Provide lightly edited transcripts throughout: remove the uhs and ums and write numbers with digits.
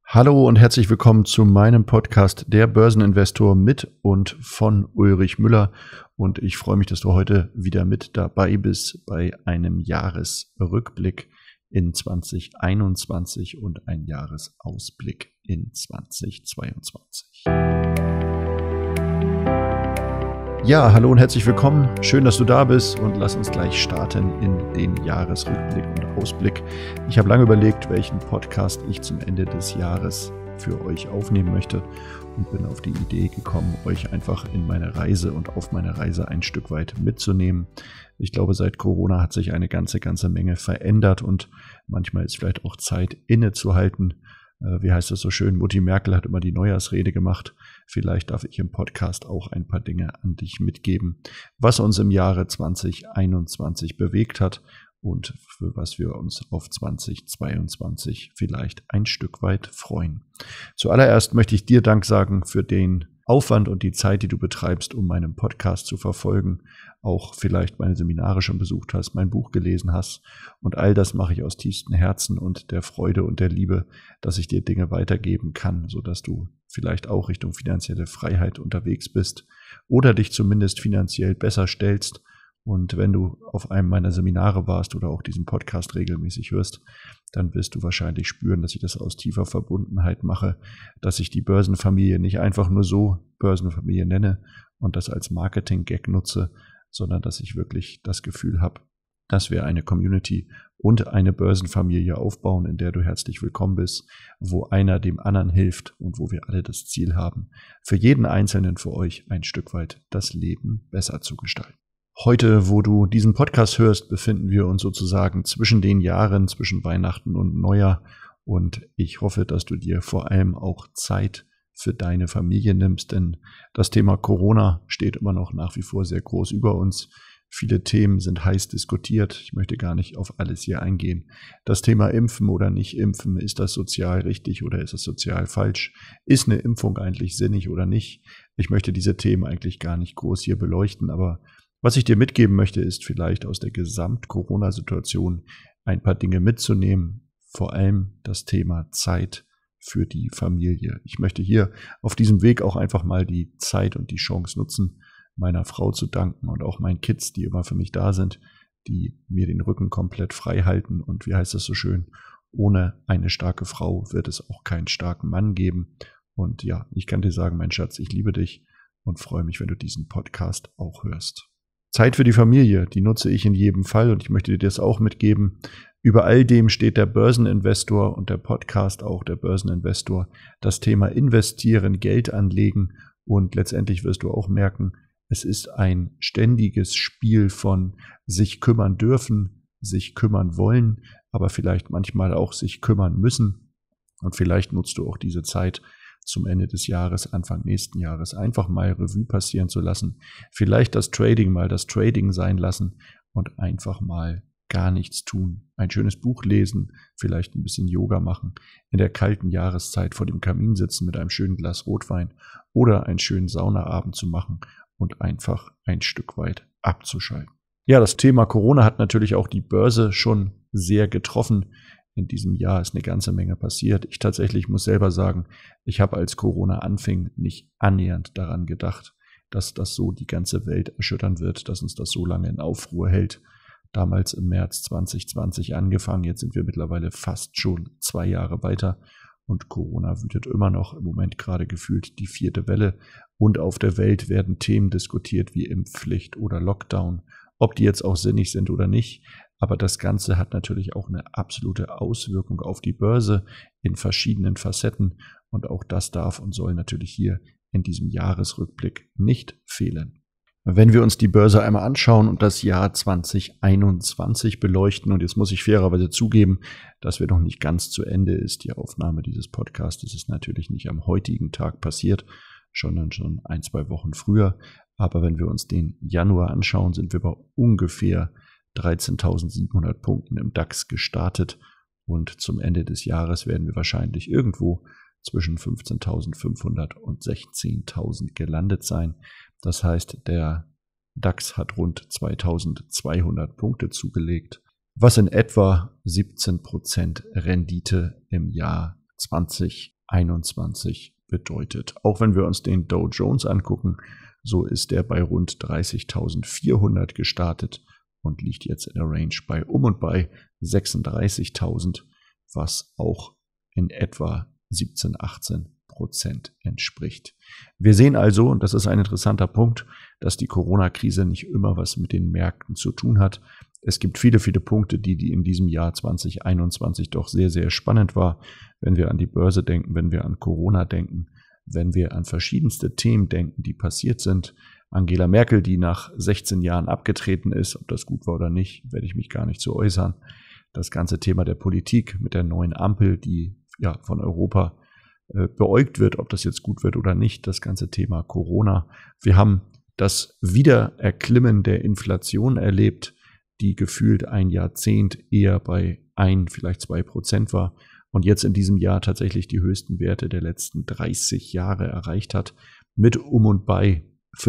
Hallo und herzlich willkommen zu meinem Podcast Der Börseninvestor mit und von Ulrich Müller. Und ich freue mich, dass du heute wieder mit dabei bist bei einem Jahresrückblick in 2021 und ein Jahresausblick in 2022. Ja, hallo und herzlich willkommen. Schön, dass du da bist und lass uns gleich starten in den Jahresrückblick und Ausblick. Ich habe lange überlegt, welchen Podcast ich zum Ende des Jahres für euch aufnehmen möchte und bin auf die Idee gekommen, euch einfach in meine Reise und auf meine Reise ein Stück weit mitzunehmen. Ich glaube, seit Corona hat sich eine ganze Menge verändert und manchmal ist vielleicht auch Zeit innezuhalten. Wie heißt es so schön, Mutti Merkel hat immer die Neujahrsrede gemacht. Vielleicht darf ich im Podcast auch ein paar Dinge an dich mitgeben, was uns im Jahre 2021 bewegt hat und für was wir uns auf 2022 vielleicht ein Stück weit freuen. Zuallererst möchte ich dir Dank sagen für den Aufwand und die Zeit, die du betreibst, um meinen Podcast zu verfolgen, auch vielleicht meine Seminare schon besucht hast, mein Buch gelesen hast und all das mache ich aus tiefstem Herzen und der Freude und der Liebe, dass ich dir Dinge weitergeben kann, sodass du vielleicht auch Richtung finanzielle Freiheit unterwegs bist oder dich zumindest finanziell besser stellst. Und wenn du auf einem meiner Seminare warst oder auch diesen Podcast regelmäßig hörst, dann wirst du wahrscheinlich spüren, dass ich das aus tiefer Verbundenheit mache, dass ich die Börsenfamilie nicht einfach nur so Börsenfamilie nenne und das als Marketing-Gag nutze, sondern dass ich wirklich das Gefühl habe, dass wir eine Community und eine Börsenfamilie aufbauen, in der du herzlich willkommen bist, wo einer dem anderen hilft und wo wir alle das Ziel haben, für jeden Einzelnen für euch ein Stück weit das Leben besser zu gestalten. Heute, wo du diesen Podcast hörst, befinden wir uns sozusagen zwischen den Jahren, zwischen Weihnachten und Neujahr. Und ich hoffe, dass du dir vor allem auch Zeit für deine Familie nimmst, denn das Thema Corona steht immer noch nach wie vor sehr groß über uns. Viele Themen sind heiß diskutiert. Ich möchte gar nicht auf alles hier eingehen. Das Thema Impfen oder nicht Impfen, ist das sozial richtig oder ist es sozial falsch? Ist eine Impfung eigentlich sinnig oder nicht? Ich möchte diese Themen eigentlich gar nicht groß hier beleuchten, aber was ich dir mitgeben möchte, ist vielleicht aus der Gesamt-Corona-Situation ein paar Dinge mitzunehmen, vor allem das Thema Zeit für die Familie. Ich möchte hier auf diesem Weg auch einfach mal die Zeit und die Chance nutzen, meiner Frau zu danken und auch meinen Kids, die immer für mich da sind, die mir den Rücken komplett frei halten. Und wie heißt es so schön, ohne eine starke Frau wird es auch keinen starken Mann geben. Und ja, ich kann dir sagen, mein Schatz, ich liebe dich und freue mich, wenn du diesen Podcast auch hörst. Zeit für die Familie, die nutze ich in jedem Fall und ich möchte dir das auch mitgeben. Über all dem steht der Börseninvestor und der Podcast auch der Börseninvestor. Das Thema investieren, Geld anlegen und letztendlich wirst du auch merken, es ist ein ständiges Spiel von sich kümmern dürfen, sich kümmern wollen, aber vielleicht manchmal auch sich kümmern müssen. Und vielleicht nutzt du auch diese Zeit zum Ende des Jahres, Anfang nächsten Jahres, einfach mal Revue passieren zu lassen, vielleicht das Trading mal das Trading sein lassen und einfach mal gar nichts tun. Ein schönes Buch lesen, vielleicht ein bisschen Yoga machen, in der kalten Jahreszeit vor dem Kamin sitzen mit einem schönen Glas Rotwein oder einen schönen Saunaabend zu machen und einfach ein Stück weit abzuschalten. Ja, das Thema Corona hat natürlich auch die Börse schon sehr getroffen. In diesem Jahr ist eine ganze Menge passiert. Ich tatsächlich muss selber sagen, ich habe, als Corona anfing, nicht annähernd daran gedacht, dass das so die ganze Welt erschüttern wird, dass uns das so lange in Aufruhr hält. Damals im März 2020 angefangen, jetzt sind wir mittlerweile fast schon 2 Jahre weiter und Corona wütet immer noch, im Moment gerade gefühlt die 4. Welle. Und auf der Welt werden Themen diskutiert wie Impfpflicht oder Lockdown, ob die jetzt auch sinnig sind oder nicht. Aber das Ganze hat natürlich auch eine absolute Auswirkung auf die Börse in verschiedenen Facetten. Und auch das darf und soll natürlich hier in diesem Jahresrückblick nicht fehlen. Wenn wir uns die Börse einmal anschauen und das Jahr 2021 beleuchten, und jetzt muss ich fairerweise zugeben, dass wir noch nicht ganz zu Ende ist. Die Aufnahme dieses Podcasts ist natürlich nicht am heutigen Tag passiert, sondern schon 1-2 Wochen früher. Aber wenn wir uns den Januar anschauen, sind wir bei ungefähr 13.700 Punkten im DAX gestartet und zum Ende des Jahres werden wir wahrscheinlich irgendwo zwischen 15.500 und 16.000 gelandet sein. Das heißt, der DAX hat rund 2.200 Punkte zugelegt, was in etwa 17% Rendite im Jahr 2021 2021 bedeutet. Auch wenn wir uns den Dow Jones angucken, so ist der bei rund 30.400 gestartet und liegt jetzt in der Range bei und bei 36.000, was auch in etwa 17-18% entspricht. Wir sehen also, und das ist ein interessanter Punkt, dass die Corona-Krise nicht immer was mit den Märkten zu tun hat. Es gibt viele, viele Punkte, die in diesem Jahr 2021 doch sehr, sehr spannend war, wenn wir an die Börse denken, wenn wir an Corona denken, wenn wir an verschiedenste Themen denken, die passiert sind. Angela Merkel, die nach 16 Jahren abgetreten ist, ob das gut war oder nicht, werde ich mich gar nicht zu äußern. Das ganze Thema der Politik mit der neuen Ampel, die ja von Europa beäugt wird, ob das jetzt gut wird oder nicht, das ganze Thema Corona. Wir haben das Wiedererklimmen der Inflation erlebt, die gefühlt ein Jahrzehnt eher bei 1, vielleicht 2% war und jetzt in diesem Jahr tatsächlich die höchsten Werte der letzten 30 Jahre erreicht hat, mit und bei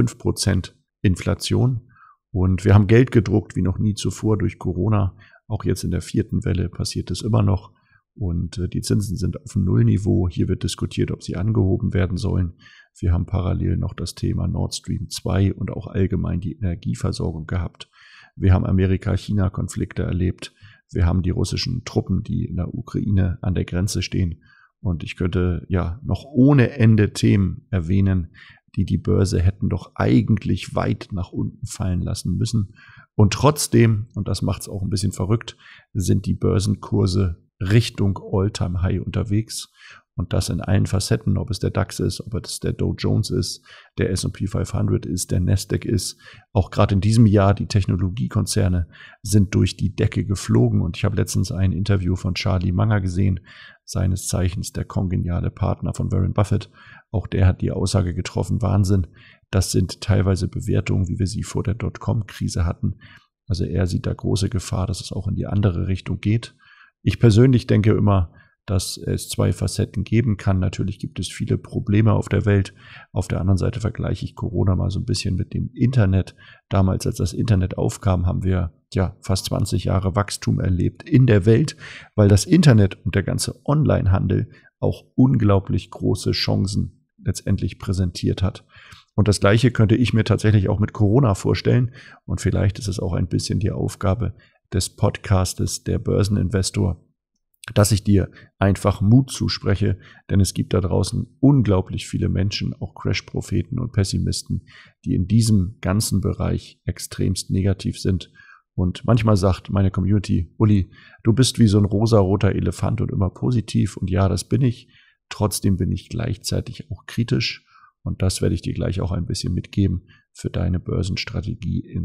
5% Inflation. Und wir haben Geld gedruckt wie noch nie zuvor durch Corona. Auch jetzt in der 4. Welle passiert es immer noch. Und die Zinsen sind auf dem Nullniveau. Hier wird diskutiert, ob sie angehoben werden sollen. Wir haben parallel noch das Thema Nord Stream 2 und auch allgemein die Energieversorgung gehabt. Wir haben Amerika-China-Konflikte erlebt. Wir haben die russischen Truppen, die in der Ukraine an der Grenze stehen. Und ich könnte ja noch ohne Ende Themen erwähnen, die Börse hätten doch eigentlich weit nach unten fallen lassen müssen. Und trotzdem, und das macht es auch ein bisschen verrückt, sind die Börsenkurse Richtung All-Time-High unterwegs. Und das in allen Facetten, ob es der DAX ist, ob es der Dow Jones ist, der S&P 500 ist, der Nasdaq ist. Auch gerade in diesem Jahr, die Technologiekonzerne sind durch die Decke geflogen. Und ich habe letztens ein Interview von Charlie Munger gesehen, seines Zeichens der kongeniale Partner von Warren Buffett. Auch der hat die Aussage getroffen, Wahnsinn, das sind teilweise Bewertungen, wie wir sie vor der Dotcom-Krise hatten. Also er sieht da große Gefahr, dass es auch in die andere Richtung geht. Ich persönlich denke immer, dass es 2 Facetten geben kann. Natürlich gibt es viele Probleme auf der Welt. Auf der anderen Seite vergleiche ich Corona mal so ein bisschen mit dem Internet. Damals, als das Internet aufkam, haben wir fast 20 Jahre Wachstum erlebt in der Welt, weil das Internet und der ganze Onlinehandel auch unglaublich große Chancen letztendlich präsentiert hat. Und das Gleiche könnte ich mir tatsächlich auch mit Corona vorstellen. Und vielleicht ist es auch ein bisschen die Aufgabe des Podcastes, der Börseninvestor, dass ich dir einfach Mut zuspreche, denn es gibt da draußen unglaublich viele Menschen, auch Crash-Propheten und Pessimisten, die in diesem ganzen Bereich extremst negativ sind. Und manchmal sagt meine Community, Uli, du bist wie so ein rosa-roter Elefant und immer positiv. Und ja, das bin ich. Trotzdem bin ich gleichzeitig auch kritisch. Und das werde ich dir gleich auch ein bisschen mitgeben für deine Börsenstrategie in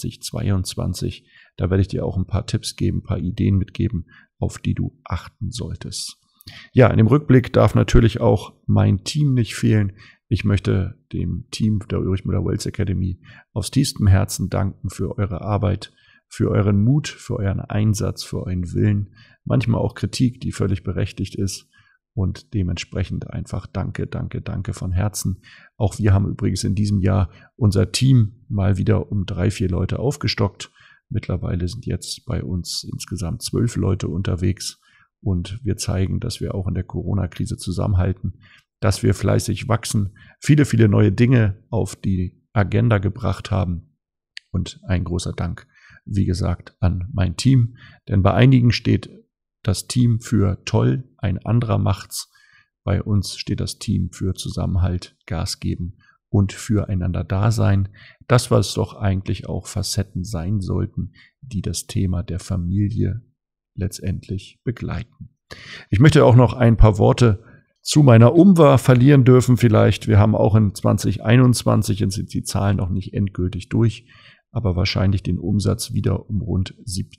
2022. Da werde ich dir auch ein paar Tipps geben, ein paar Ideen mitgeben, auf die du achten solltest. Ja, in dem Rückblick darf natürlich auch mein Team nicht fehlen. Ich möchte dem Team der Ulrich Müller Wealth Academy aus tiefstem Herzen danken für eure Arbeit, für euren Mut, für euren Einsatz, für euren Willen. Manchmal auch Kritik, die völlig berechtigt ist. Und dementsprechend einfach danke von Herzen. Auch wir haben übrigens in diesem Jahr unser Team mal wieder um 3-4 Leute aufgestockt. Mittlerweile sind jetzt bei uns insgesamt 12 Leute unterwegs. Und wir zeigen, dass wir auch in der Corona-Krise zusammenhalten, dass wir fleißig wachsen, viele, viele neue Dinge auf die Agenda gebracht haben. Und ein großer Dank, wie gesagt, an mein Team. Denn bei einigen steht das Team für toll, ein anderer macht's. Bei uns steht das Team für Zusammenhalt, Gas geben und füreinander da sein. Das, was doch eigentlich auch Facetten sein sollten, die das Thema der Familie letztendlich begleiten. Ich möchte auch noch ein paar Worte zu meiner UMWA verlieren dürfen vielleicht. Wir haben auch in 2021, jetzt sind die Zahlen noch nicht endgültig durch, aber wahrscheinlich den Umsatz wieder um rund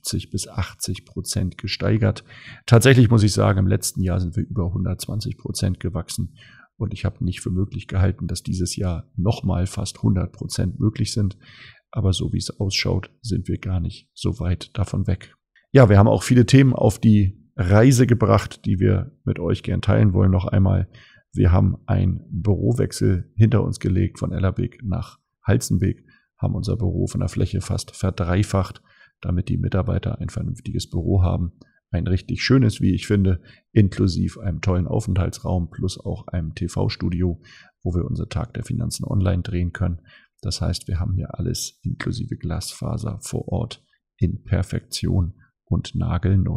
70-80% gesteigert. Tatsächlich muss ich sagen, im letzten Jahr sind wir über 120% gewachsen und ich habe nicht für möglich gehalten, dass dieses Jahr nochmal fast 100% möglich sind. Aber so wie es ausschaut, sind wir gar nicht so weit davon weg. Ja, wir haben auch viele Themen auf die Reise gebracht, die wir mit euch gern teilen wollen. Noch einmal, wir haben einen Bürowechsel hinter uns gelegt von Ellerbeek nach Halstenbek, haben unser Büro von der Fläche fast verdreifacht, damit die Mitarbeiter ein vernünftiges Büro haben. ein richtig schönes, wie ich finde, inklusive einem tollen Aufenthaltsraum plus auch einem TV-Studio, wo wir unser Tag der Finanzen online drehen können. Das heißt, wir haben hier alles inklusive Glasfaser vor Ort in Perfektion und nagelneu.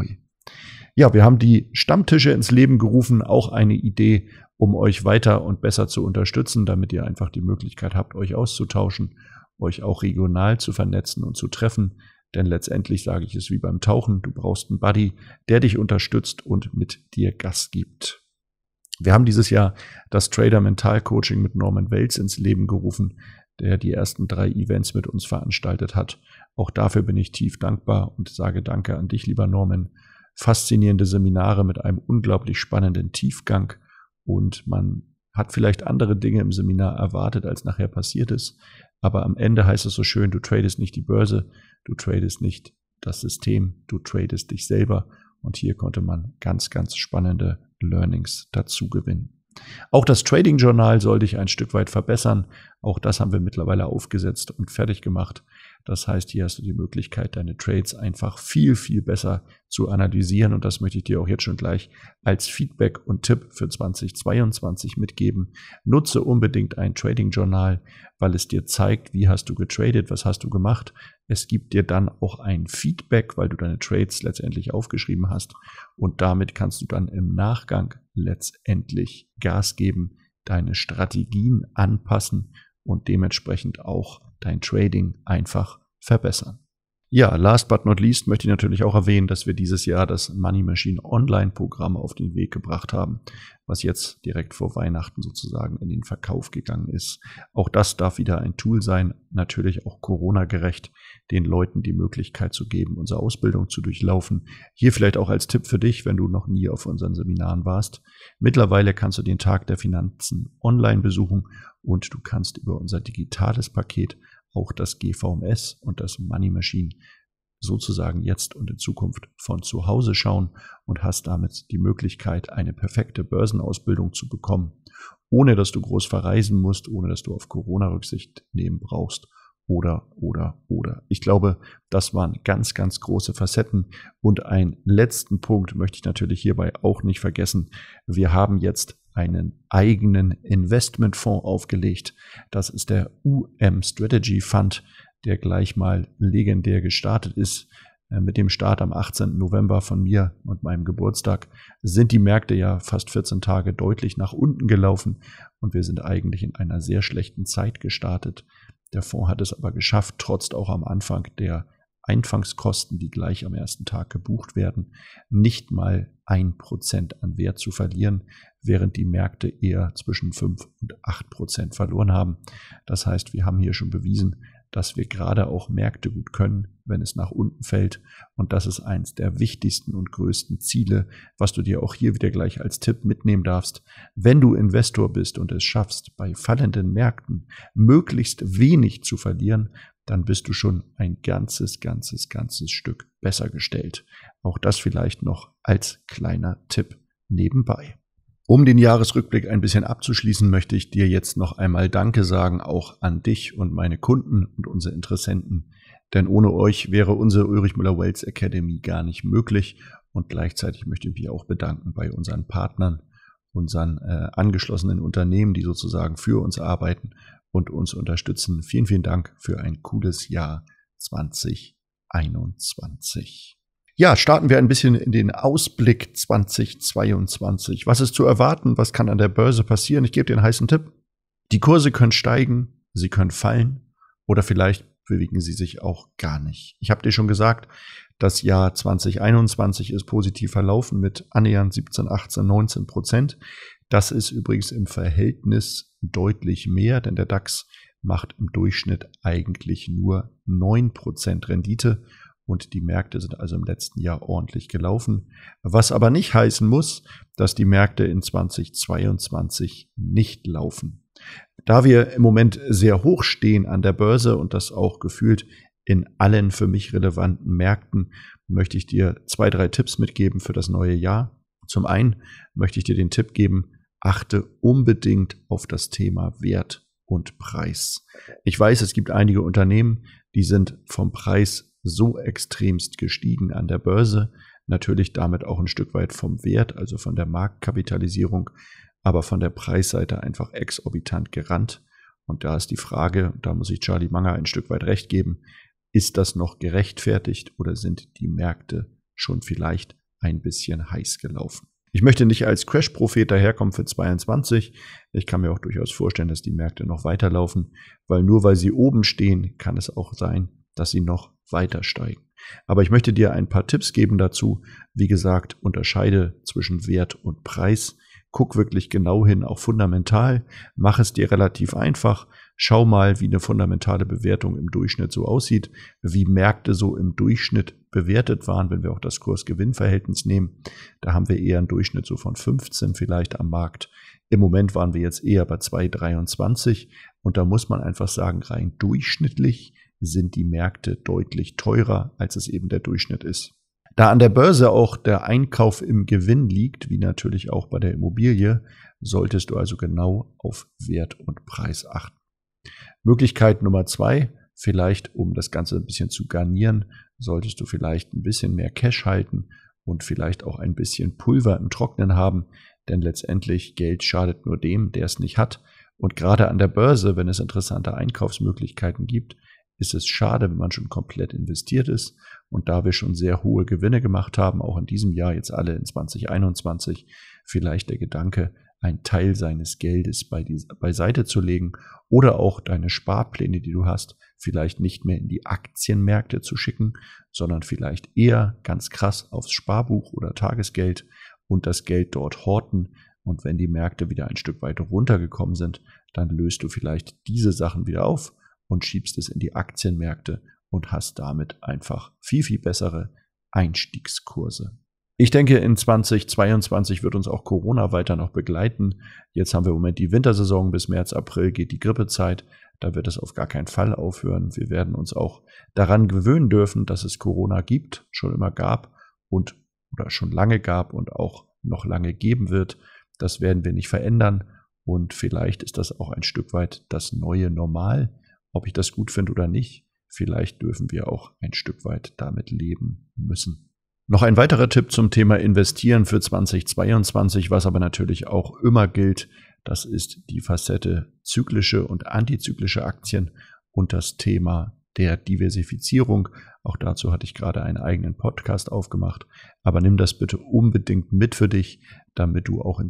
Ja, wir haben die Stammtische ins Leben gerufen, auch eine Idee, um euch weiter und besser zu unterstützen, damit ihr einfach die Möglichkeit habt, euch auszutauschen, euch auch regional zu vernetzen und zu treffen. Denn letztendlich sage ich es wie beim Tauchen, du brauchst einen Buddy, der dich unterstützt und mit dir Gas gibt. Wir haben dieses Jahr das Trader Mental Coaching mit Norman Welz ins Leben gerufen, der die ersten 3 Events mit uns veranstaltet hat. Auch dafür bin ich tief dankbar und sage Danke an dich, lieber Norman. Faszinierende Seminare mit einem unglaublich spannenden Tiefgang und man hat vielleicht andere Dinge im Seminar erwartet, als nachher passiert ist. Aber am Ende heißt es so schön, du tradest nicht die Börse, du tradest nicht das System, du tradest dich selber. Und hier konnte man ganz, ganz spannende Learnings dazu gewinnen. Auch das Trading-Journal soll dich ein Stück weit verbessern. Auch das haben wir mittlerweile aufgesetzt und fertig gemacht. Das heißt, hier hast du die Möglichkeit, deine Trades einfach viel, viel besser zu analysieren. Und das möchte ich dir auch jetzt schon gleich als Feedback und Tipp für 2022 mitgeben. Nutze unbedingt ein Trading-Journal, weil es dir zeigt, wie hast du getradet, was hast du gemacht. Es gibt dir dann auch ein Feedback, weil du deine Trades letztendlich aufgeschrieben hast. Und damit kannst du dann im Nachgang letztendlich Gas geben, deine Strategien anpassen und dementsprechend auch dein Trading einfach verbessern. Ja, last but not least möchte ich natürlich auch erwähnen, dass wir dieses Jahr das Money Machine Online-Programm auf den Weg gebracht haben, was jetzt direkt vor Weihnachten sozusagen in den Verkauf gegangen ist. Auch das darf wieder ein Tool sein, natürlich auch Corona-gerecht, den Leuten die Möglichkeit zu geben, unsere Ausbildung zu durchlaufen. Hier vielleicht auch als Tipp für dich, wenn du noch nie auf unseren Seminaren warst. Mittlerweile kannst du den Tag der Finanzen online besuchen und du kannst über unser digitales Paket auch das GVMS und das Money Machine sozusagen jetzt und in Zukunft von zu Hause schauen und hast damit die Möglichkeit, eine perfekte Börsenausbildung zu bekommen, ohne dass du groß verreisen musst, ohne dass du auf Corona Rücksicht nehmen brauchst oder. Ich glaube, das waren ganz, ganz große Facetten. Und einen letzten Punkt möchte ich natürlich hierbei auch nicht vergessen. Wir haben jetzt einen eigenen Investmentfonds aufgelegt. Das ist der UM Strategy Fund, der gleich mal legendär gestartet ist. Mit dem Start am 18. November von mir und meinem Geburtstag sind die Märkte ja fast 14 Tage deutlich nach unten gelaufen und wir sind eigentlich in einer sehr schlechten Zeit gestartet. Der Fonds hat es aber geschafft, trotz auch am Anfang der Einfangskosten, die gleich am ersten Tag gebucht werden, nicht mal 1% an Wert zu verlieren, während die Märkte eher zwischen 5 und 8% verloren haben. Das heißt, wir haben hier schon bewiesen, dass wir gerade auch Märkte gut können, wenn es nach unten fällt. Und das ist eins der wichtigsten und größten Ziele, was du dir auch hier wieder gleich als Tipp mitnehmen darfst. Wenn du Investor bist und es schaffst, bei fallenden Märkten möglichst wenig zu verlieren, dann bist du schon ein ganzes Stück besser gestellt. Auch das vielleicht noch als kleiner Tipp nebenbei. Um den Jahresrückblick ein bisschen abzuschließen, möchte ich dir jetzt noch einmal Danke sagen, auch an dich und meine Kunden und unsere Interessenten. Denn ohne euch wäre unsere Ulrich Müller-Wealth Academy gar nicht möglich. Und gleichzeitig möchte ich mich auch bedanken bei unseren Partnern, unseren angeschlossenen Unternehmen, die sozusagen für uns arbeiten und uns unterstützen. Vielen, vielen Dank für ein cooles Jahr 2021. Ja, starten wir ein bisschen in den Ausblick 2022. Was ist zu erwarten? Was kann an der Börse passieren? Ich gebe dir einen heißen Tipp. Die Kurse können steigen, sie können fallen oder vielleicht bewegen sie sich auch gar nicht. Ich habe dir schon gesagt, das Jahr 2021 ist positiv verlaufen mit annähernd 17, 18, 19%. Das ist übrigens im Verhältnis deutlich mehr, denn der DAX macht im Durchschnitt eigentlich nur 9% Rendite. Und die Märkte sind also im letzten Jahr ordentlich gelaufen. Was aber nicht heißen muss, dass die Märkte in 2022 nicht laufen. Da wir im Moment sehr hoch stehen an der Börse und das auch gefühlt in allen für mich relevanten Märkten, möchte ich dir 2, 3 Tipps mitgeben für das neue Jahr. Zum einen möchte ich dir den Tipp geben, achte unbedingt auf das Thema Wert und Preis. Ich weiß, es gibt einige Unternehmen, die sind vom Preis so extremst gestiegen an der Börse, Natürlich damit auch ein Stück weit vom Wert, also von der Marktkapitalisierung, aber von der Preisseite einfach exorbitant gerannt. Und da ist die Frage, da muss ich Charlie Munger ein Stück weit recht geben, ist das noch gerechtfertigt oder sind die Märkte schon vielleicht ein bisschen heiß gelaufen? Ich möchte nicht als Crash-Prophet daherkommen für 2022. Ich kann mir auch durchaus vorstellen, dass die Märkte noch weiterlaufen, weil nur weil sie oben stehen, kann es auch sein, dass sie noch weiter steigen. Aber ich möchte dir ein paar Tipps geben dazu. Wie gesagt, unterscheide zwischen Wert und Preis. Guck wirklich genau hin, auch fundamental. Mach es dir relativ einfach. Schau mal, wie eine fundamentale Bewertung im Durchschnitt so aussieht, wie Märkte so im Durchschnitt bewertet waren, wenn wir auch das Kurs-Gewinn-Verhältnis nehmen. Da haben wir eher einen Durchschnitt so von 15 vielleicht am Markt. Im Moment waren wir jetzt eher bei 2,23 und da muss man einfach sagen, rein durchschnittlich sind die Märkte deutlich teurer, als es eben der Durchschnitt ist. Da an der Börse auch der Einkauf im Gewinn liegt, wie natürlich auch bei der Immobilie, solltest du also genau auf Wert und Preis achten. Möglichkeit Nummer 2, vielleicht um das Ganze ein bisschen zu garnieren, solltest du vielleicht ein bisschen mehr Cash halten und vielleicht auch ein bisschen Pulver im Trocknen haben, denn letztendlich Geld schadet nur dem, der es nicht hat. Und gerade an der Börse, wenn es interessante Einkaufsmöglichkeiten gibt, ist es schade, wenn man schon komplett investiert ist. Und da wir schon sehr hohe Gewinne gemacht haben, auch in diesem Jahr, jetzt alle in 2021, vielleicht der Gedanke, einen Teil seines Geldes beiseite zu legen oder auch deine Sparpläne, die du hast, vielleicht nicht mehr in die Aktienmärkte zu schicken, sondern vielleicht eher ganz krass aufs Sparbuch oder Tagesgeld und das Geld dort horten. Und wenn die Märkte wieder ein Stück weiter runtergekommen sind, dann löst du vielleicht diese Sachen wieder auf und schiebst es in die Aktienmärkte und hast damit einfach viel, viel bessere Einstiegskurse. Ich denke, in 2022 wird uns auch Corona weiter noch begleiten. Jetzt haben wir im Moment die Wintersaison, bis März, April geht die Grippezeit. Da wird es auf gar keinen Fall aufhören. Wir werden uns auch daran gewöhnen dürfen, dass es Corona gibt, schon immer gab und oder schon lange gab und auch noch lange geben wird. Das werden wir nicht verändern und vielleicht ist das auch ein Stück weit das neue Normal. Ob ich das gut finde oder nicht, vielleicht dürfen wir auch ein Stück weit damit leben müssen. Noch ein weiterer Tipp zum Thema Investieren für 2022, was aber natürlich auch immer gilt, das ist die Facette zyklische und antizyklische Aktien und das Thema der Diversifizierung. Auch dazu hatte ich gerade einen eigenen Podcast aufgemacht. Aber nimm das bitte unbedingt mit für dich, damit du auch in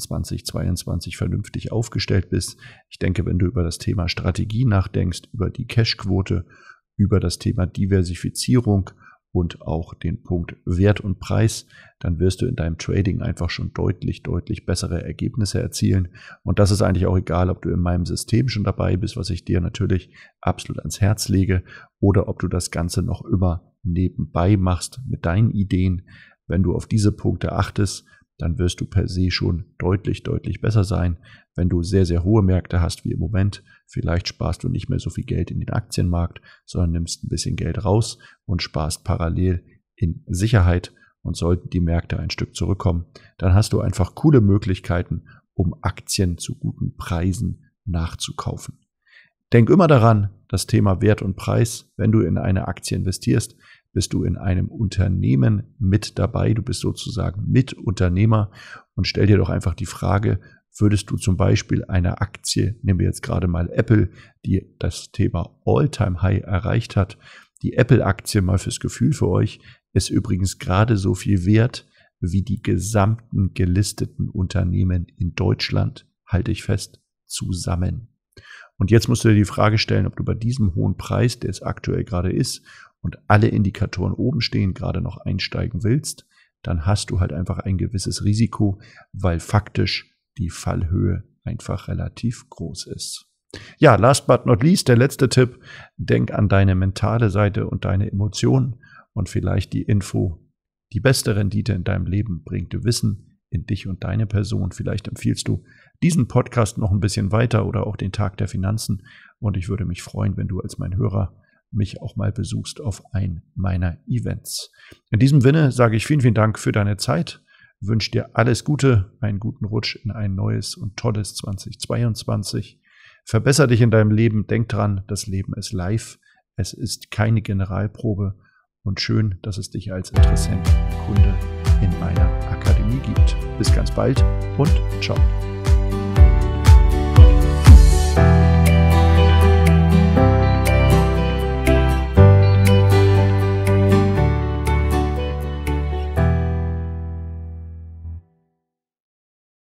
2022 vernünftig aufgestellt bist. Ich denke, wenn du über das Thema Strategie nachdenkst, über die Cashquote, über das Thema Diversifizierung und auch den Punkt Wert und Preis, dann wirst du in deinem Trading einfach schon deutlich bessere Ergebnisse erzielen. Und das ist eigentlich auch egal, ob du in meinem System schon dabei bist, was ich dir natürlich absolut ans Herz lege, oder ob du das Ganze noch immer nebenbei machst mit deinen Ideen. Wenn du auf diese Punkte achtest, dann wirst du per se schon deutlich besser sein. Wenn du sehr hohe Märkte hast wie im Moment, vielleicht sparst du nicht mehr so viel Geld in den Aktienmarkt, sondern nimmst ein bisschen Geld raus und sparst parallel in Sicherheit. Und sollten die Märkte ein Stück zurückkommen, dann hast du einfach coole Möglichkeiten, um Aktien zu guten Preisen nachzukaufen. Denk immer daran, das Thema Wert und Preis, wenn du in eine Aktie investierst, bist du in einem Unternehmen mit dabei, du bist sozusagen Mitunternehmer und stell dir doch einfach die Frage, würdest du zum Beispiel eine Aktie, nehmen wir jetzt gerade mal Apple, die das Thema All-Time-High erreicht hat, die Apple-Aktie mal fürs Gefühl für euch, ist übrigens gerade so viel wert wie die gesamten gelisteten Unternehmen in Deutschland, halte ich fest, zusammen. Und jetzt musst du dir die Frage stellen, ob du bei diesem hohen Preis, der es aktuell gerade ist, und alle Indikatoren oben stehen, gerade noch einsteigen willst, dann hast du halt einfach ein gewisses Risiko, weil faktisch die Fallhöhe einfach relativ groß ist. Ja, last but not least, der letzte Tipp, denk an deine mentale Seite und deine Emotionen und vielleicht die Info, die beste Rendite in deinem Leben bringt Wissen in dich und deine Person. Vielleicht empfiehlst du diesen Podcast noch ein bisschen weiter oder auch den Tag der Finanzen und ich würde mich freuen, wenn du als mein Hörer mich auch mal besuchst auf ein meiner Events. In diesem Sinne sage ich vielen Dank für deine Zeit, wünsche dir alles Gute, einen guten Rutsch in ein neues und tolles 2022. Verbessere dich in deinem Leben, denk dran, das Leben ist live, es ist keine Generalprobe und schön, dass es dich als Interessent, Kunde in meiner Akademie gibt. Bis ganz bald und ciao.